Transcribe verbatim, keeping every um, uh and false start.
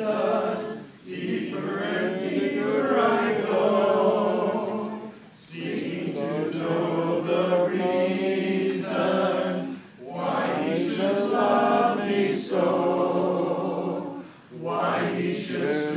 Jesus, deeper and deeper I go, seeking to know the reason why he should love me so, why he should